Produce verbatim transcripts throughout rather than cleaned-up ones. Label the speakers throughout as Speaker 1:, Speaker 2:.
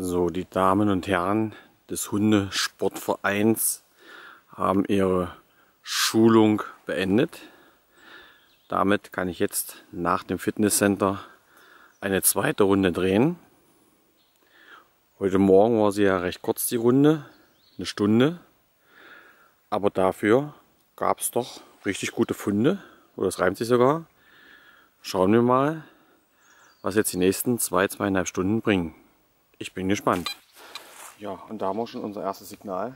Speaker 1: So, die Damen und Herren des Hundesportvereins haben ihre Schulung beendet. Damit kann ich jetzt nach dem Fitnesscenter eine zweite Runde drehen. Heute Morgen war sie ja recht kurz, die Runde, eine Stunde. Aber dafür gab es doch richtig gute Funde, oder es reimt sich sogar. Schauen wir mal, was jetzt die nächsten zwei, zweieinhalb Stunden bringen. Ich bin gespannt. Ja, und da haben wir schon unser erstes Signal.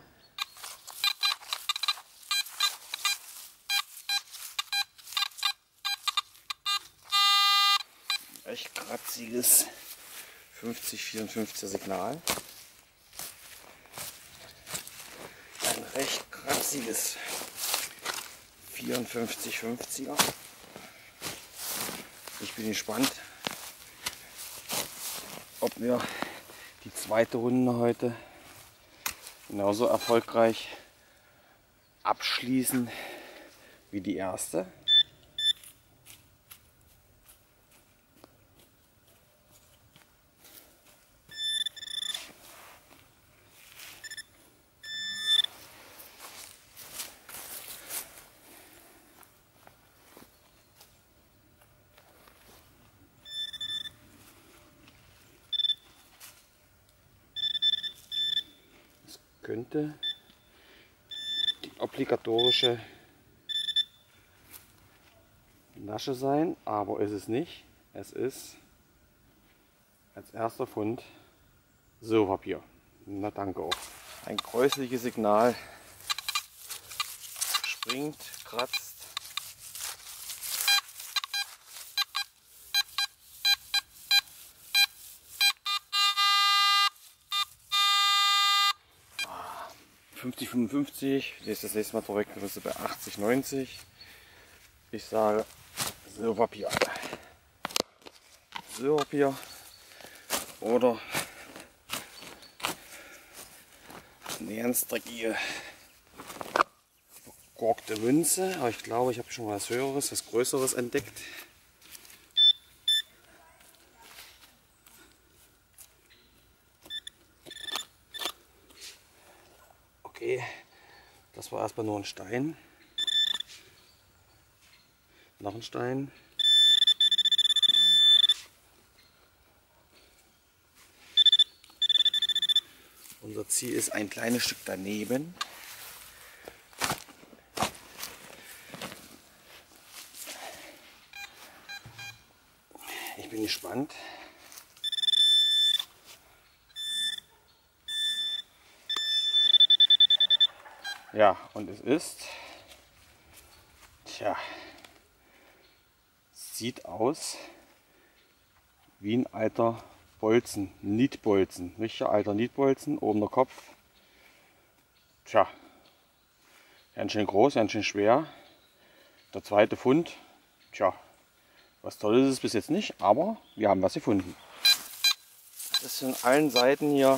Speaker 1: Echt kratziges fünfzig vierundfünfziger Signal. Ein recht kratziges vierundfünfzig fünfziger. Ich bin gespannt, ob wir die zweite Runde heute genauso erfolgreich abschließen wie die erste. Könnte die obligatorische Nasche sein, aber ist es nicht. Es ist als erster Fund Silberpapier. Na danke auch. Ein gräusliches Signal. Springt, kratzt. fünfzig fünfundfünfzig, ich lese das nächste Mal zurück, das ist bei achtzig neunzig. Ich sage Silberpapier. Silberpapier oder eine ganz dreckige verkorkte Münze. Aber ich glaube, ich habe schon was Höheres, was Größeres entdeckt. Okay, das war erstmal nur ein Stein. Noch ein Stein. Unser Ziel ist ein kleines Stück daneben. Ich bin gespannt. Ja, und es ist, tja, sieht aus wie ein alter Bolzen, Nietbolzen, richtiger alter Nietbolzen, oben der Kopf. Tja, ganz schön groß, ganz schön schwer. Der zweite Fund, tja, was Tolles ist es bis jetzt nicht, aber wir haben was gefunden. Das ist von allen Seiten hier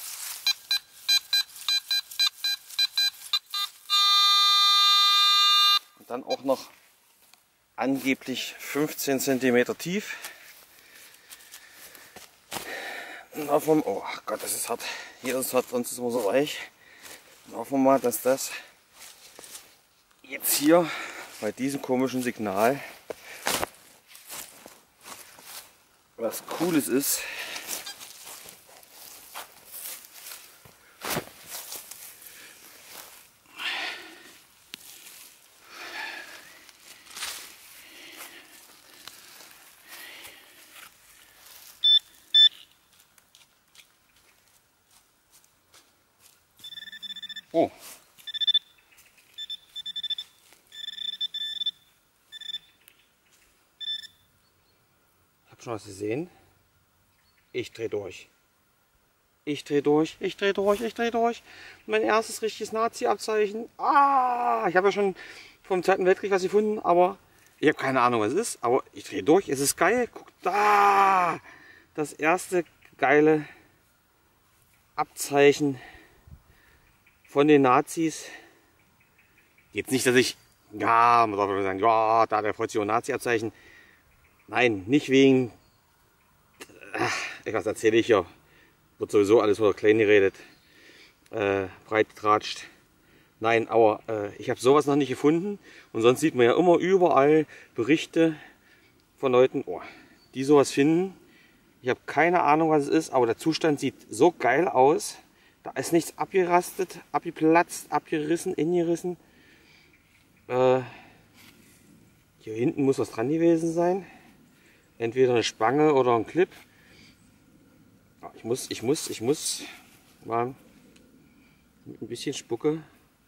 Speaker 1: dann auch noch angeblich fünfzehn Zentimeter tief. Und hoffen, oh Gott, das ist hart. Hier ist hart, sonst ist es immer so weich. Und hoffen wir mal, dass das jetzt hier bei diesem komischen Signal was Cooles ist. Oh. Ich habe schon was gesehen. Ich drehe durch. Ich drehe durch, ich drehe durch, ich drehe durch. Mein erstes richtiges Nazi-Abzeichen. Ah, ich habe ja schon vom Zweiten Weltkrieg was gefunden, aber ich habe keine Ahnung, was es ist. Aber ich drehe durch. Es ist geil. Guck da. Das erste geile Abzeichen von den Nazis. Jetzt nicht, dass ich, ja, man darf sagen, ja, da der Fraktion Nazi-Abzeichen. Nein, nicht wegen, ach, was erzähle ich hier? wird sowieso alles wieder klein geredet, äh, breit getratscht. Nein, aber äh, ich habe sowas noch nicht gefunden und sonst sieht man ja immer überall Berichte von Leuten, oh, die sowas finden. Ich habe keine Ahnung, was es ist, aber der Zustand sieht so geil aus. Da ist nichts abgerastet, abgeplatzt, abgerissen, ingerissen. Äh, hier hinten muss was dran gewesen sein. Entweder eine Spange oder ein Clip. Ich muss, ich muss, ich muss mal mit ein bisschen Spucke.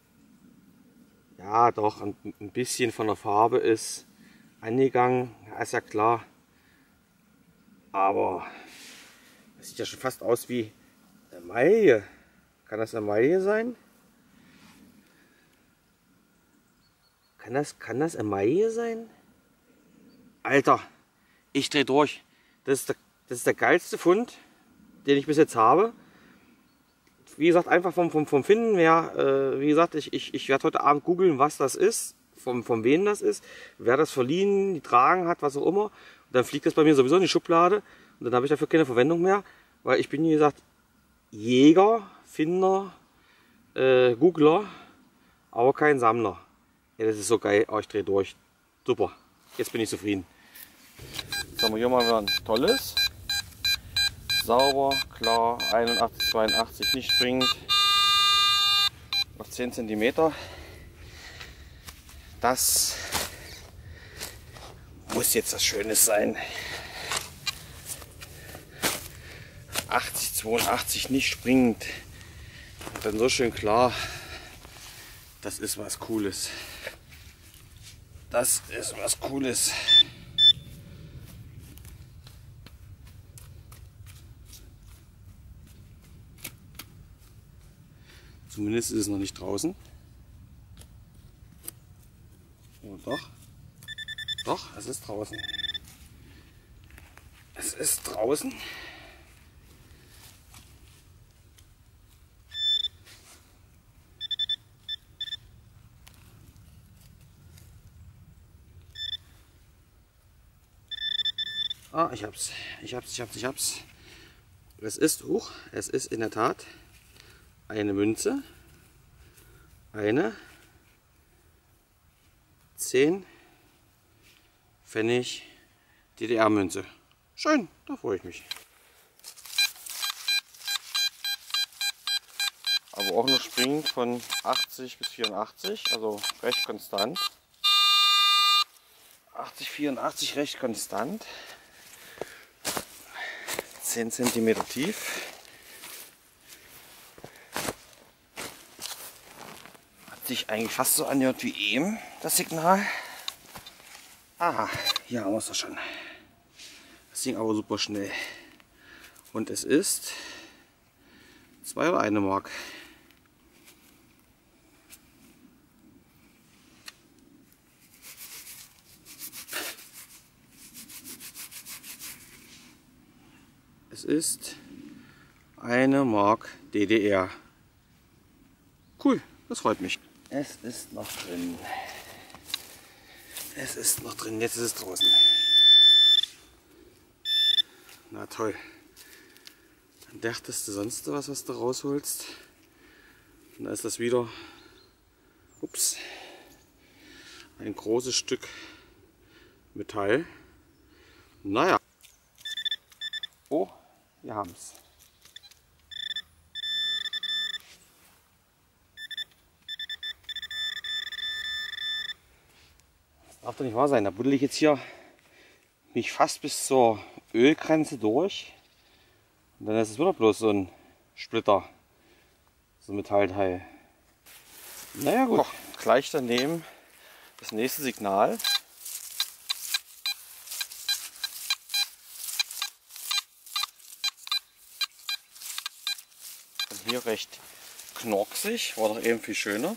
Speaker 1: Ja, doch, ein, ein bisschen von der Farbe ist angegangen. Ja, ist ja klar. Aber das sieht ja schon fast aus wie Emaille. Kann das Emaille sein? Kann das, kann das Emaille sein? Alter, ich drehe durch. Das ist, der, das ist der geilste Fund, den ich bis jetzt habe. Wie gesagt, einfach vom, vom, vom Finden her. Äh, wie gesagt, ich, ich, ich werde heute Abend googeln, was das ist, von, von wem das ist, wer das verliehen, getragen hat, was auch immer. Und dann fliegt das bei mir sowieso in die Schublade. Und dann habe ich dafür keine Verwendung mehr. Weil ich bin, wie gesagt, Jäger, Finder, äh, Googler, aber kein Sammler. Ja, das ist so geil. Oh, ich drehe durch. Super. Jetzt bin ich zufrieden. Jetzt haben wir hier mal wieder ein tolles. Sauber, klar, einundachtzig, zweiundachtzig, nicht springend. Noch zehn Zentimeter. Das muss jetzt was Schönes sein. achtzig, zweiundachtzig, nicht springend. Und dann so schön klar. Das ist was Cooles. Das ist was Cooles. Zumindest ist es noch nicht draußen. Oh, doch. Doch, es ist draußen. Es ist draußen. Ah, ich hab's. Ich hab's, ich hab's, ich hab's. Es ist hoch. Es ist in der Tat eine Münze. Eine zehn Pfennig D D R-Münze. Schön, da freue ich mich. Aber auch nur springend von achtzig bis vierundachtzig, also recht konstant. achtzig, vierundachtzig recht konstant. zehn Zentimeter tief. Hat sich eigentlich fast so angehört wie eben das Signal. Ah, hier haben wir es doch schon. Das ging aber super schnell. Und es ist zwei oder eine Mark. Es ist eine Mark D D R. Cool, das freut mich. Es ist noch drin. Es ist noch drin, jetzt ist es draußen. Na toll. Dann dachtest du sonst was, was du rausholst. Und da ist das wieder, ups, ein großes Stück Metall. Naja. Oh, wir haben es. Das darf doch nicht wahr sein. Da buddel ich jetzt hier mich fast bis zur Ölgrenze durch. Und dann ist es wieder bloß so ein Splitter. So ein Metallteil. Naja gut. Oh, gleich daneben das nächste Signal. Und hier recht knorksig. War doch eben viel schöner.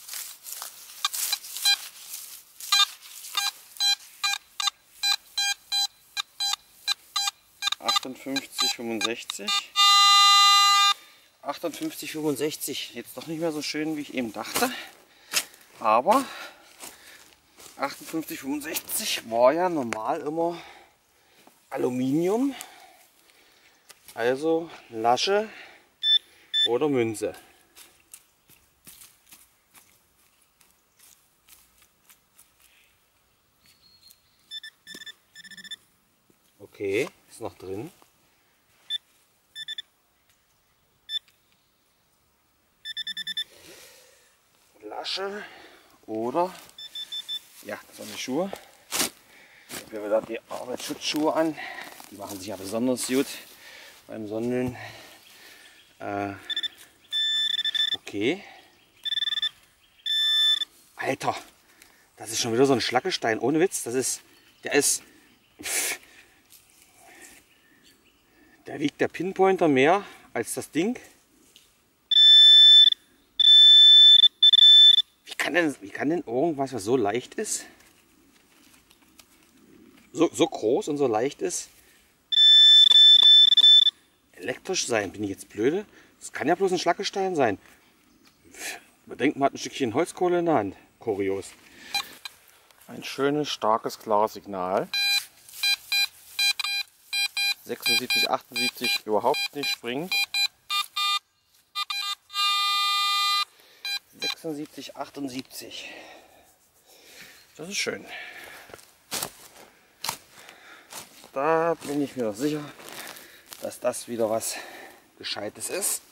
Speaker 1: achtundfünfzig, fünfundsechzig. achtundfünfzig, fünfundsechzig. Jetzt doch nicht mehr so schön, wie ich eben dachte. Aber achtundfünfzig, fünfundsechzig war ja normal immer Aluminium. Also Lasche oder Münze. Okay, ist noch drin. Lasche oder, ja, das waren die Schuhe. Ich habe wieder die Arbeitsschutzschuhe an. Die machen sich ja besonders gut beim Sondeln. Äh, okay. Alter, das ist schon wieder so ein Schlackestein. Ohne Witz, das ist, der ist, pff, der wiegt der Pinpointer mehr als das Ding. Wie kann denn, wie kann denn irgendwas, was so leicht ist, so, so groß und so leicht ist, elektrisch sein? Bin ich jetzt blöde? Das kann ja bloß ein Schlackestein sein. Bedenkt, man hat ein Stückchen Holzkohle in der Hand. Kurios. Ein schönes, starkes, klares Signal. sechsundsiebzig, achtundsiebzig überhaupt nicht springt. sechsundsiebzig, achtundsiebzig. Das ist schön. Da bin ich mir doch sicher, dass das wieder was Gescheites ist.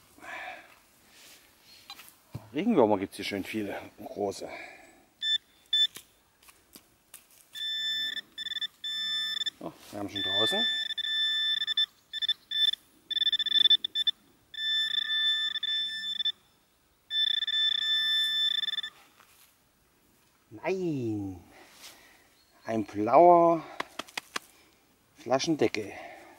Speaker 1: Regenwürmer gibt es hier schön viele, große. So, wir haben schon draußen. Nein, ein blauer Flaschendeckel.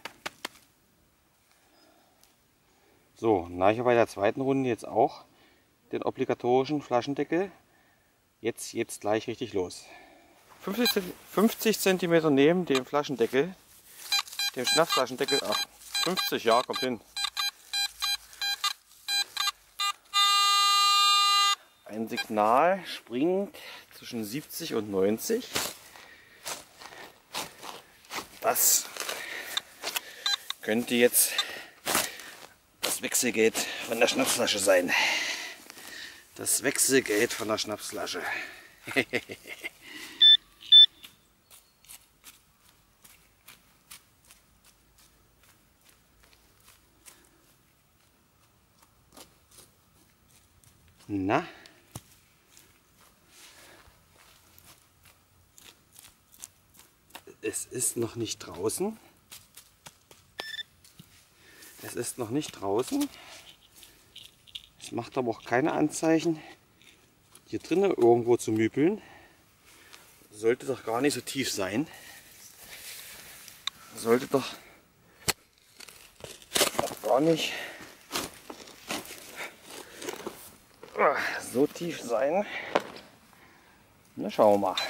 Speaker 1: So, na, ich habe bei der zweiten Runde jetzt auch den obligatorischen Flaschendeckel. Jetzt jetzt gleich richtig los. fünfzig Zentimeter neben dem Flaschendeckel, dem Schnapsflaschendeckel, ach, fünfzig, ja, kommt hin. Ein Signal springt zwischen siebzig und neunzig. Das könnte jetzt das Wechselgeld von der Schnapsflasche sein. Das Wechselgeld von der Schnapsflasche. Na? Es ist noch nicht draußen. Es ist noch nicht draußen. Es macht aber auch keine Anzeichen, hier drinnen irgendwo zu müpeln. Sollte doch gar nicht so tief sein. Sollte doch auch gar nicht so tief sein. Na, schauen wir mal.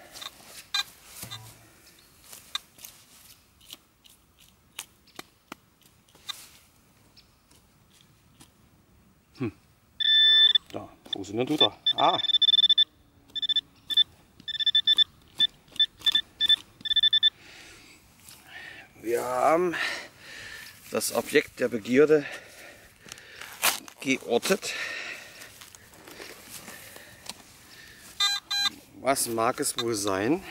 Speaker 1: Hm. Da, funktioniert tut er. Ah. Wir haben das Objekt der Begierde geortet. Was mag es wohl sein?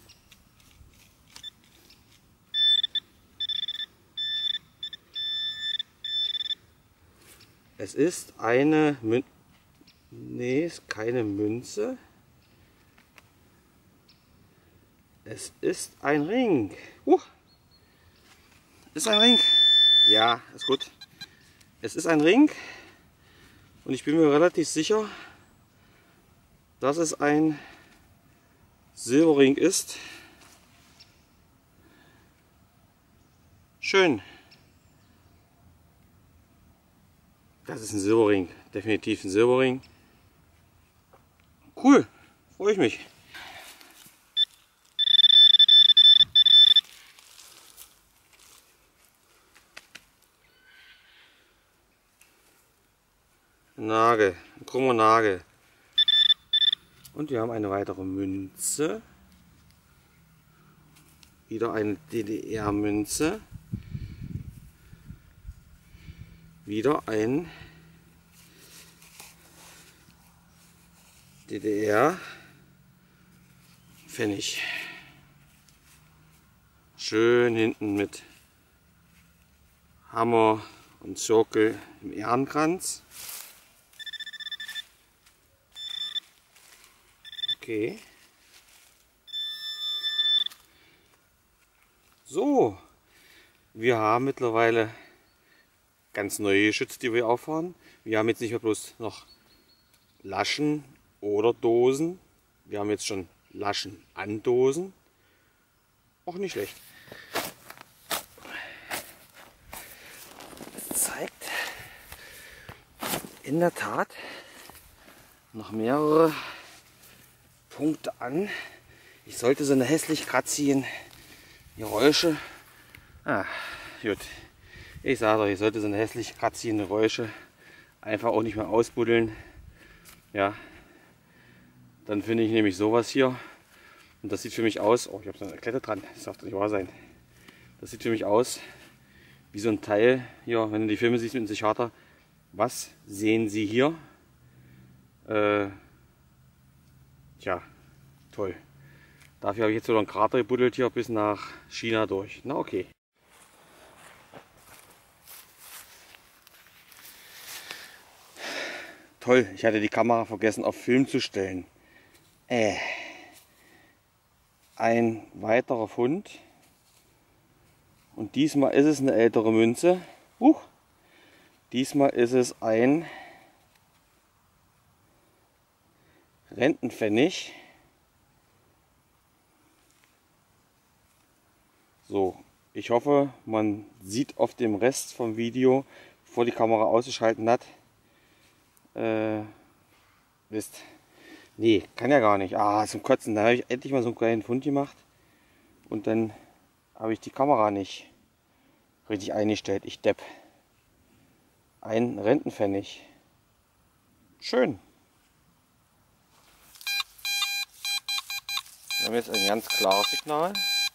Speaker 1: Es ist eine Münze. Nee, ist keine Münze. Es ist ein Ring. Uh, ist ein Ring. Ja, ist gut. Es ist ein Ring. Und ich bin mir relativ sicher, dass es ein Silberring ist. Schön. Das ist ein Silberring. Definitiv ein Silberring. Cool. Freue ich mich. Nagel. Ein krummer Nagel. Und wir haben eine weitere Münze. Wieder eine D D R-Münze. wieder ein D D R Pfennig. Schön hinten mit Hammer und Zirkel im Ehrenkranz. Okay. So, wir haben mittlerweile ganz neue Geschütze, die wir auffahren. Wir haben jetzt nicht mehr bloß noch Laschen oder Dosen. Wir haben jetzt schon Laschen an Dosen. Auch nicht schlecht. Das zeigt in der Tat noch mehrere Punkte an. Ich sollte so eine hässlich kratzigen Geräusche. Ah, gut. Ich sage euch, ich sollte so eine hässlich kratzigen Geräusche einfach auch nicht mehr ausbuddeln. Ja. Dann finde ich nämlich sowas hier. Und das sieht für mich aus. Oh, ich habe so eine Klette dran. Das darf doch nicht wahr sein. Das sieht für mich aus wie so ein Teil hier, wenn du die Filme siehst mit dem Psychiater. Was sehen Sie hier? Äh, tja, toll. Dafür habe ich jetzt so einen Krater gebuddelt hier bis nach China durch. Na okay. Toll, ich hatte die Kamera vergessen auf Film zu stellen. Äh. Ein weiterer Fund. Und diesmal ist es eine ältere Münze. Uh, diesmal ist es ein Rentenpfennig. So, ich hoffe, man sieht auf dem Rest vom Video, bevor die Kamera ausgeschalten hat, äh, wisst, nee, kann ja gar nicht. Ah, zum Kotzen, da habe ich endlich mal so einen kleinen Fund gemacht und dann habe ich die Kamera nicht richtig eingestellt. Ich depp. Ein Rentenpfennig. Schön. Wir haben jetzt ein ganz klares Signal.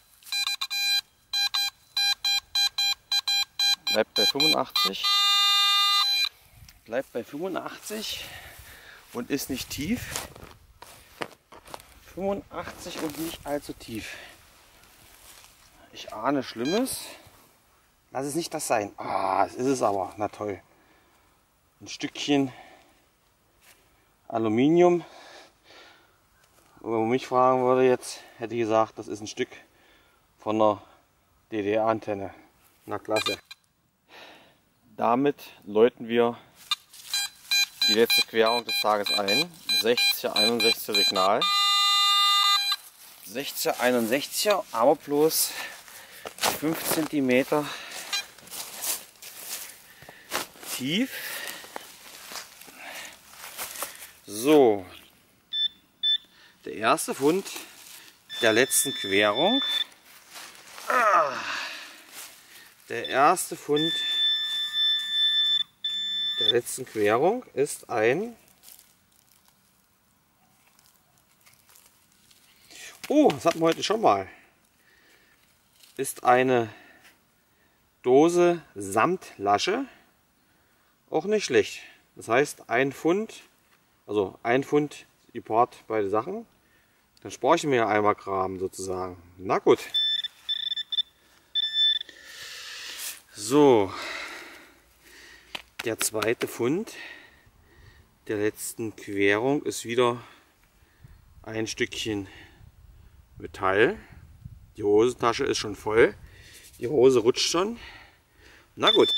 Speaker 1: Bleibt bei fünfundachtzig. Bleibt bei fünfundachtzig und ist nicht tief. fünfundachtzig und nicht allzu tief. Ich ahne Schlimmes. Lass es nicht das sein. Ah, es ist es aber. Na toll. Ein Stückchen Aluminium. Wenn man mich fragen würde jetzt, hätte ich gesagt, das ist ein Stück von einer D D R-Antenne. Na klasse. Damit läuten wir die letzte Querung des Tages ein. sechziger, einundsechziger Signal. sechziger, einundsechziger, aber bloß fünf Zentimeter tief. So, der erste Fund der letzten Querung. Der erste Fund der letzten Querung ist ein... Oh, das hatten wir heute schon mal. Ist eine Dose samt Lasche. Auch nicht schlecht. Das heißt, ein Pfund, also ein Pfund Import beide Sachen. Dann spare ich mir ja einmal Kram sozusagen. Na gut. So. Der zweite Pfund der letzten Querung ist wieder ein Stückchen Metall. Die Hosentasche ist schon voll. Die Hose rutscht schon. Na gut.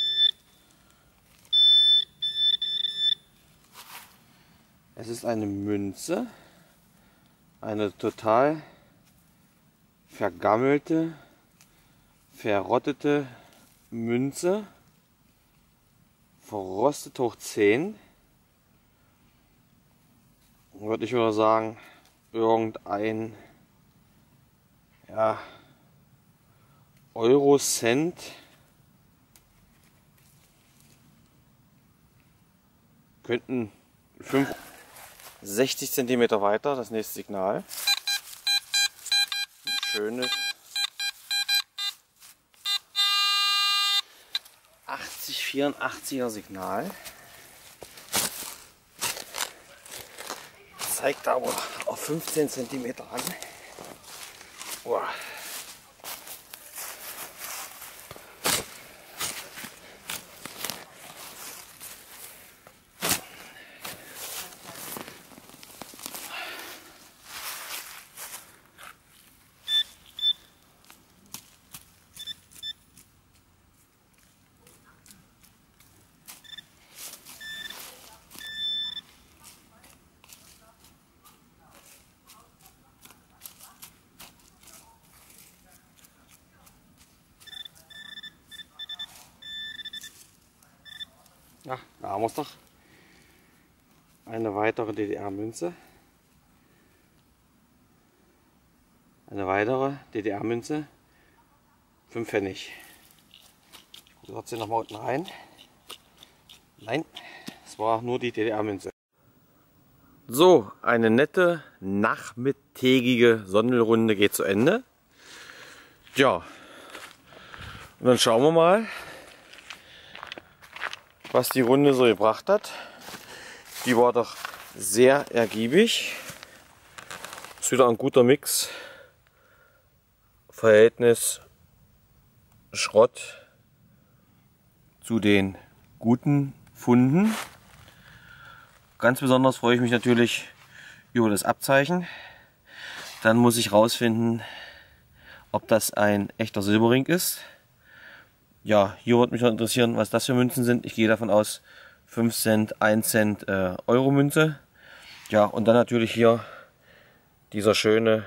Speaker 1: Es ist eine Münze. Eine total vergammelte, verrottete Münze. Verrostet hoch zehn. Würde ich mal sagen, irgendein ja, Eurocent. Könnten sechzig Zentimeter weiter, das nächste Signal. Ein schönes achtzig achtzig vierundachtziger Signal. Zeigt aber auf fünfzehn Zentimeter an. Wow. Ja, da haben wir es doch. Eine weitere D D R-Münze. Eine weitere D D R-Münze. fünf Pfennig. Ich gucke trotzdem noch mal unten rein. Nein, es war nur die D D R-Münze. So, eine nette nachmittägige Sondelrunde geht zu Ende. Ja, und dann schauen wir mal, was die Runde so gebracht hat. Die war doch sehr ergiebig. Ist wieder ein guter Mix. Verhältnis Schrott zu den guten Funden. Ganz besonders freue ich mich natürlich über das Abzeichen. Dann muss ich rausfinden, ob das ein echter Silberring ist. Ja, hier würde mich noch interessieren, was das für Münzen sind. Ich gehe davon aus, fünf Cent, ein Cent äh, Euro Münze. Ja, und dann natürlich hier dieser schöne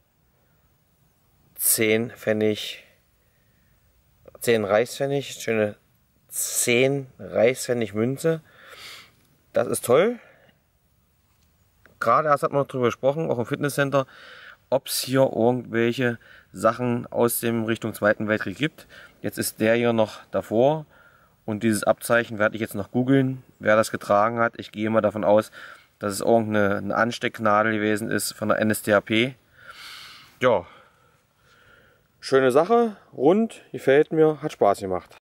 Speaker 1: zehn Pfennig, zehn Reichspfennig, schöne zehn Reichspfennig Münze. Das ist toll. Gerade erst hat man noch darüber gesprochen, auch im Fitnesscenter, ob es hier irgendwelche Sachen aus dem Richtung Zweiten Weltkrieg gibt. Jetzt ist der hier noch davor und dieses Abzeichen werde ich jetzt noch googeln, wer das getragen hat. Ich gehe mal davon aus, dass es irgendeine eine Anstecknadel gewesen ist von der N S D A P. Ja, schöne Sache, rund, gefällt mir, hat Spaß gemacht.